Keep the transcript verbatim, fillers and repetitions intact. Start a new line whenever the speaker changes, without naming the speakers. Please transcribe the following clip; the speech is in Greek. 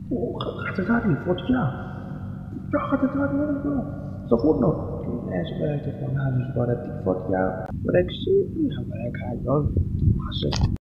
Χατετάρι, φωτιά. Ποια χατετάρι είναι εδώ, στο φούρνο. Τι λες βρε και φωνάζεις τώρα, τι φωτιά. Βρε ξύπνησα βρε Καραγκιόζη.